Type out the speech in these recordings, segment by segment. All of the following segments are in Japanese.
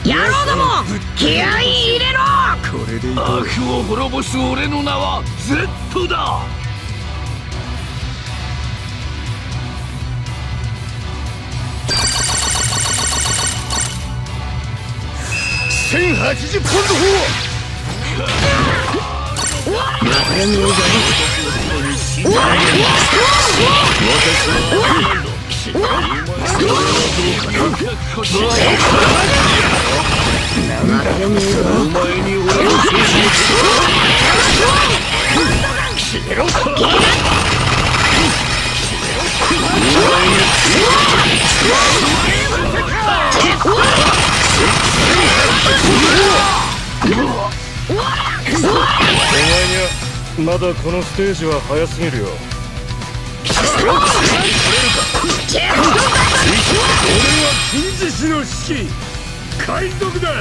野郎ども、気合い入れろ。 悪を滅ぼす俺の名は Z だ。1080ポンド砲。 また見るぞ。 まだこのステージは早すぎるよ。俺は金獅子の指揮海賊だ。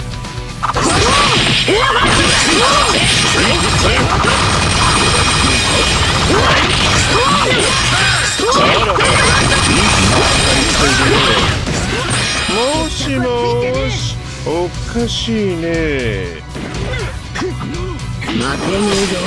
もしもし、おかしいね。 待てねえぞ。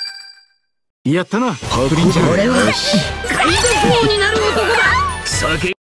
やったな、プリンジャー。 俺は海賊王になる男だ。